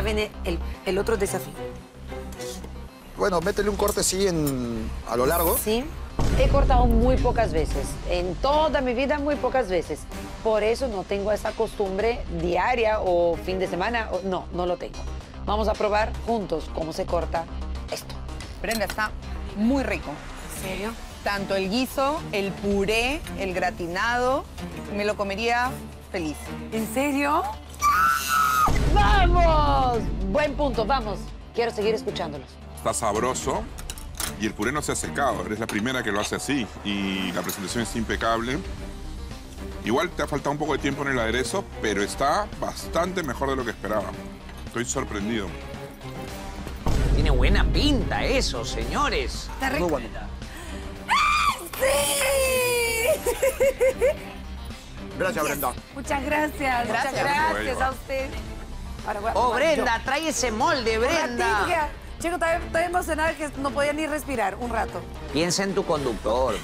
ya viene el otro desafío. Bueno, métele un corte así a lo largo. Sí. He cortado muy pocas veces. En toda mi vida, muy pocas veces. Por eso no tengo esa costumbre diaria o fin de semana. No, no lo tengo. Vamos a probar juntos cómo se corta esto. Brenda, está muy rico. ¿En serio? Tanto el guiso, el puré, el gratinado, me lo comería feliz. ¿En serio? ¡Vamos! Buen punto, vamos. Quiero seguir escuchándolos. Está sabroso y el puré no se ha secado. Eres la primera que lo hace así y la presentación es impecable. Igual te ha faltado un poco de tiempo en el aderezo, pero está bastante mejor de lo que esperaba. Estoy sorprendido. Tiene buena pinta eso, señores. Está rico. Muy bueno. ¡Sí! Gracias, Brenda. Muchas gracias. Muchas gracias a usted. Ahora voy a Oh, probar Brenda, yo. trae ese molde, Brenda. Chico, estaba emocionada que no podía ni respirar un rato. Piensa en tu conductor.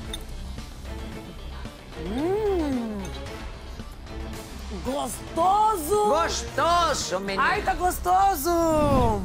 ¡Gostoso! ¡Gostoso, menino! ¡Ay, está gostoso!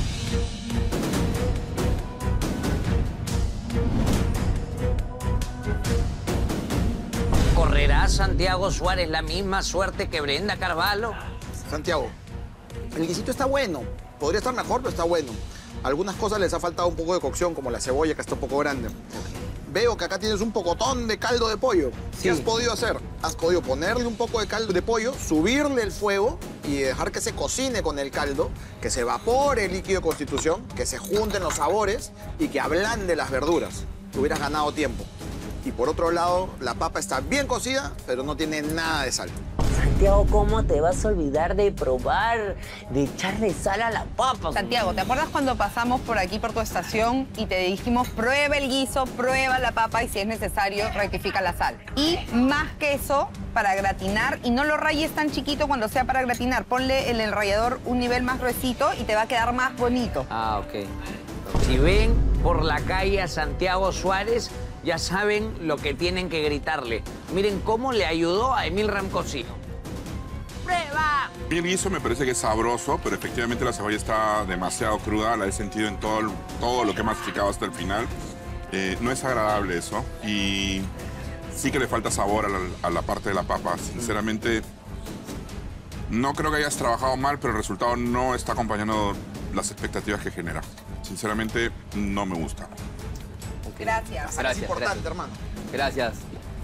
¿Correrá Santiago Suárez la misma suerte que Brenda Carvalho? Santiago, el guisito está bueno. Podría estar mejor, pero está bueno. Algunas cosas les ha faltado un poco de cocción, como la cebolla, que está un poco grande. Veo que acá tienes un pocotón de caldo de pollo. ¿Qué has podido hacer? Has podido ponerle un poco de caldo de pollo, subirle el fuego y dejar que se cocine con el caldo, que se evapore el líquido de constitución, que se junten los sabores y que ablande las verduras. Te hubieras ganado tiempo. Y por otro lado, la papa está bien cocida, pero no tiene nada de sal. Santiago, ¿cómo te vas a olvidar de probar, de echarle sal a la papa? Santiago, ¿te acuerdas cuando pasamos por aquí por tu estación y te dijimos prueba el guiso, prueba la papa y si es necesario rectifica la sal? Y más queso para gratinar y no lo rayes tan chiquito cuando sea para gratinar. Ponle en el rallador un nivel más gruesito y te va a quedar más bonito. Ah, ok. Si ven por la calle a Santiago Suárez, ya saben lo que tienen que gritarle. Miren cómo le ayudó a Emil Ramcosino. ¡Prueba! El guiso me parece que es sabroso, pero efectivamente la cebolla está demasiado cruda. La he sentido en todo lo que he masticado hasta el final. No es agradable eso. Y sí que le falta sabor a la parte de la papa. Sinceramente, no creo que hayas trabajado mal, pero el resultado no está acompañando las expectativas que genera. Sinceramente, no me gusta. Gracias. Es importante, hermano. Gracias.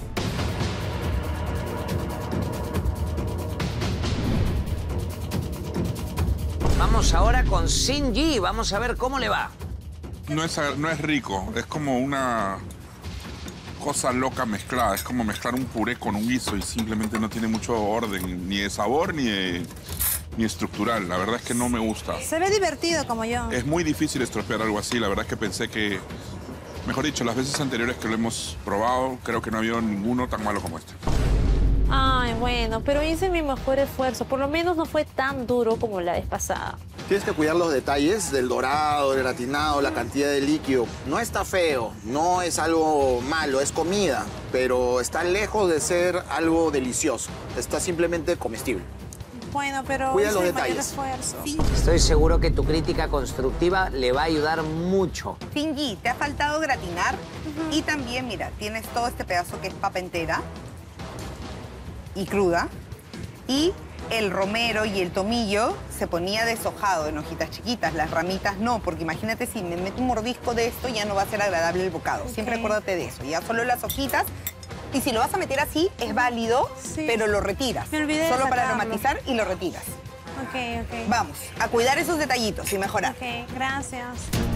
Vamos ahora con Shinji. Vamos a ver cómo le va. No es rico, es como una cosa loca mezclada. Es como mezclar un puré con un guiso y simplemente no tiene mucho orden, ni de sabor ni estructural. La verdad es que no me gusta. Se ve divertido como yo. Es muy difícil estropear algo así. La verdad es que pensé que, mejor dicho, las veces anteriores que lo hemos probado, creo que no ha habido ninguno tan malo como este. Ay, bueno, pero hice mi mejor esfuerzo. Por lo menos no fue tan duro como la vez pasada. Tienes que cuidar los detalles del dorado, del gratinado, la cantidad de líquido. No está feo, no es algo malo, es comida, pero está lejos de ser algo delicioso. Está simplemente comestible. Bueno, pero Cuida hice los mi mayor detalles. esfuerzo. Estoy seguro que tu crítica constructiva le va a ayudar mucho. Shinji, te ha faltado gratinar y también, mira, tienes todo este pedazo que es papa entera y cruda y el romero y el tomillo se ponía deshojado en hojitas chiquitas, las ramitas no, porque imagínate si me meto un mordisco de esto ya no va a ser agradable el bocado. Siempre acuérdate de eso, ya solo las hojitas. Y si lo vas a meter así, es válido, Sí. pero lo retiras. Me olvidé de solo para sacarlo. aromatizar y lo retiras. Ok. Vamos, a cuidar esos detallitos y mejorar. Ok, gracias.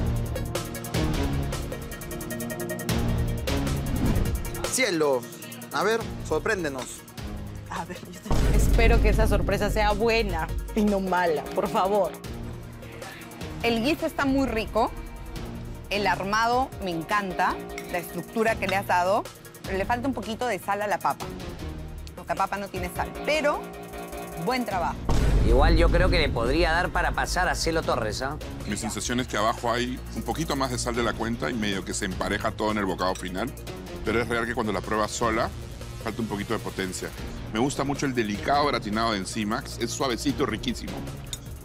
Cielo, a ver, sorpréndenos. A ver, espero que esa sorpresa sea buena y no mala, por favor. El guiso está muy rico, el armado me encanta, la estructura que le has dado, pero le falta un poquito de sal a la papa. La papa no tiene sal, pero buen trabajo. Igual yo creo que le podría dar para pasar a Celo Torres, ¿ah? Mi sensación es que abajo hay un poquito más de sal de la cuenta y medio que se empareja todo en el bocado final. Pero es real que cuando la pruebas sola, falta un poquito de potencia. Me gusta mucho el delicado gratinado de encima, es suavecito, riquísimo.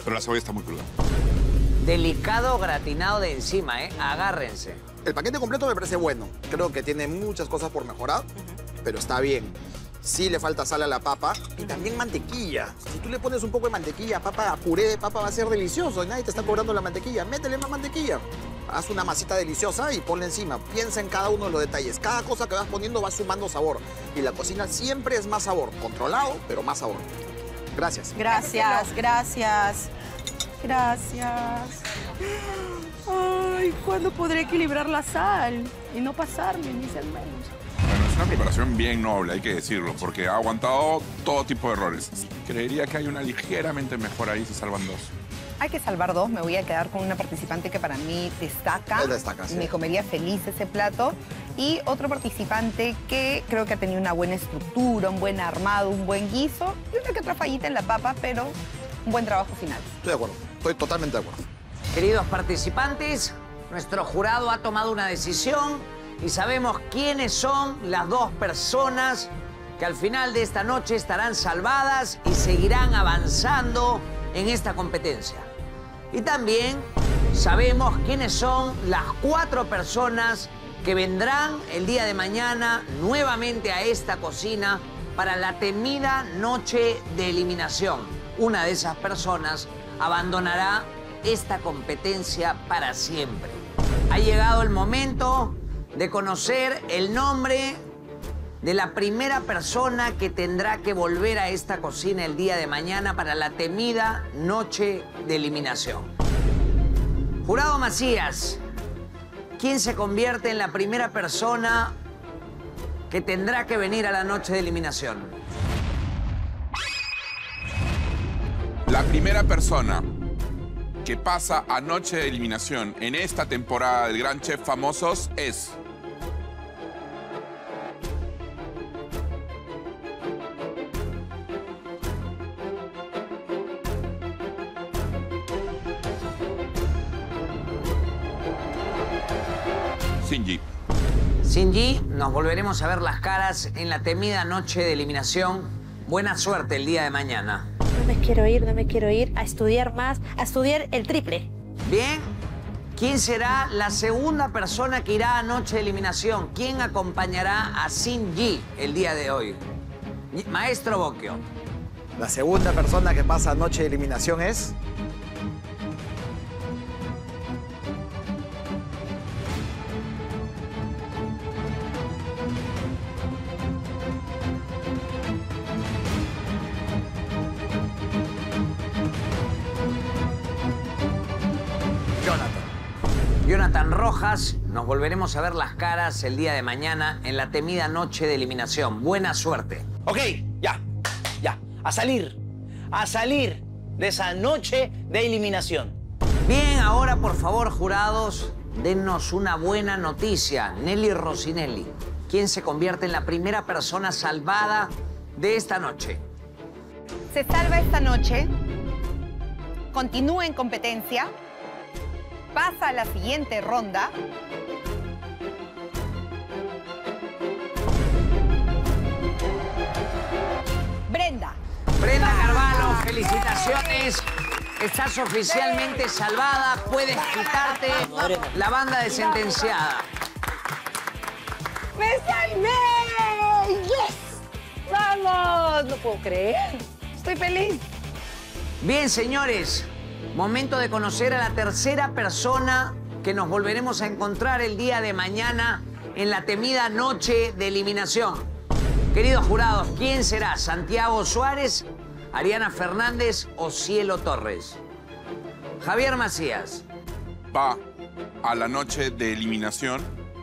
Pero la cebolla está muy cruda. Delicado gratinado de encima, ¿eh? Agárrense. El paquete completo me parece bueno. Creo que tiene muchas cosas por mejorar, pero está bien. Sí le falta sal a la papa y también mantequilla. Si tú le pones un poco de mantequilla, puré de papa va a ser delicioso. Y nadie te está cobrando la mantequilla. Métele más mantequilla. Haz una masita deliciosa y ponle encima. Piensa en cada uno de los detalles. Cada cosa que vas poniendo va sumando sabor. Y la cocina siempre es más sabor. Controlado, pero más sabor. Gracias. Gracias, gracias. Gracias. Ay, ¿cuándo podré equilibrar la sal y no pasarme mis hermanos? Bueno, es una preparación bien noble, hay que decirlo, porque ha aguantado todo tipo de errores. Creería que hay una ligeramente mejor ahí si salvan 2. Hay que salvar 2. Me voy a quedar con una participante que para mí destaca. Él destaca, sí. Me comería feliz ese plato. Y otro participante que creo que ha tenido una buena estructura, un buen armado, un buen guiso. Y una que otra fallita en la papa, pero un buen trabajo final. Estoy de acuerdo. Estoy totalmente de acuerdo. Queridos participantes, nuestro jurado ha tomado una decisión y sabemos quiénes son las 2 personas que al final de esta noche estarán salvadas y seguirán avanzando en esta competencia. Y también sabemos quiénes son las 4 personas que vendrán el día de mañana nuevamente a esta cocina para la temida noche de eliminación. Una de esas personas abandonará esta competencia para siempre. Ha llegado el momento de conocer el nombre de la primera persona que tendrá que volver a esta cocina el día de mañana para la temida noche de eliminación. Jurado Macías, ¿quién se convierte en la primera persona que tendrá que venir a la noche de eliminación? La primera persona que pasa a noche de eliminación en esta temporada del Gran Chef Famosos es... Shinji. Shinji, nos volveremos a ver las caras en la temida noche de eliminación. Buena suerte el día de mañana. No me quiero ir a estudiar más, a estudiar el triple. Bien, ¿quién será la segunda persona que irá a noche de eliminación? ¿Quién acompañará a Shinji el día de hoy? Maestro Bocchio. La segunda persona que pasa a noche de eliminación es... Jonathan Rojas, nos volveremos a ver las caras el día de mañana en la temida noche de eliminación. Buena suerte. Ok, ya. A salir de esa noche de eliminación. Bien, ahora por favor, jurados, dennos una buena noticia. Nelly Rossinelli, ¿quién se convierte en la primera persona salvada de esta noche? Se salva esta noche, continúa en competencia, pasa a la siguiente ronda. Brenda Carvalho, felicitaciones. Estás oficialmente salvada. Puedes quitarte la banda de sentenciada. ¡Me salvé! ¡Yes! ¡Vamos! No puedo creer. Estoy feliz. Bien, señores. Momento de conocer a la tercera persona que nos volveremos a encontrar el día de mañana en la temida noche de eliminación. Queridos jurados, ¿quién será? ¿Santiago Suárez, Ariana Fernández o Cielo Torres? Javier Macías. Va a la noche de eliminación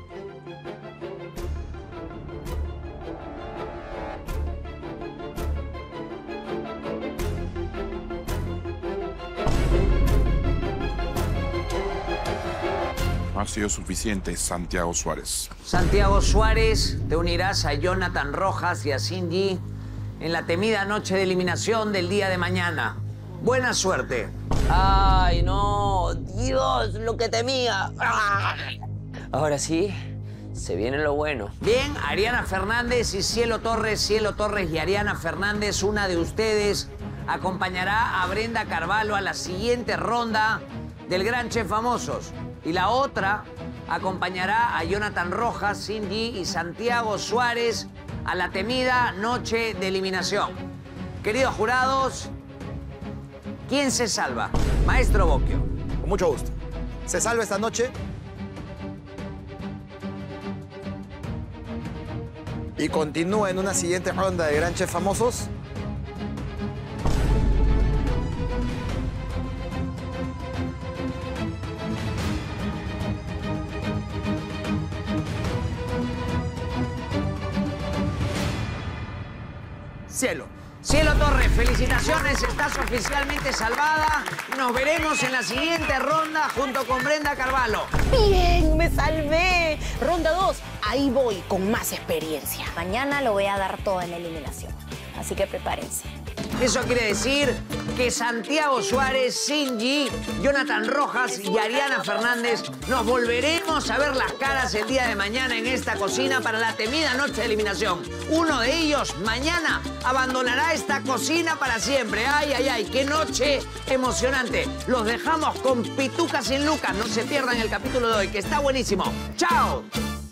ha sido suficiente, Santiago Suárez. Santiago Suárez, te unirás a Jonathan Rojas y a Shinji en la temida noche de eliminación del día de mañana. Buena suerte. Ay, no, Dios, lo que temía. ¡Ah! Ahora sí, se viene lo bueno. Bien, Ariana Fernández y Cielo Torres y Ariana Fernández, una de ustedes acompañará a Brenda Carvalho a la siguiente ronda del Gran Chef Famosos. Y la otra acompañará a Jonathan Rojas, Cindy y Santiago Suárez a la temida noche de eliminación. Queridos jurados, ¿quién se salva? Maestro Bocchio. Con mucho gusto. Se salva esta noche. Y continúa en una siguiente ronda de Gran Chef Famosos. Cielo. Cielo Torres, felicitaciones, estás oficialmente salvada. Nos veremos en la siguiente ronda junto con Brenda Carvalho. Bien, me salvé. Ronda 2, ahí voy con más experiencia. Mañana lo voy a dar todo en la eliminación, así que prepárense. Eso quiere decir que Santiago Suárez, Cindy, Jonathan Rojas y Ariana Fernández nos volveremos a ver las caras el día de mañana en esta cocina para la temida noche de eliminación. Uno de ellos mañana abandonará esta cocina para siempre. ¡Ay, ay, ay! ¡Qué noche emocionante! Los dejamos con Pituca sin Lucas. No se pierdan el capítulo de hoy, que está buenísimo. ¡Chao!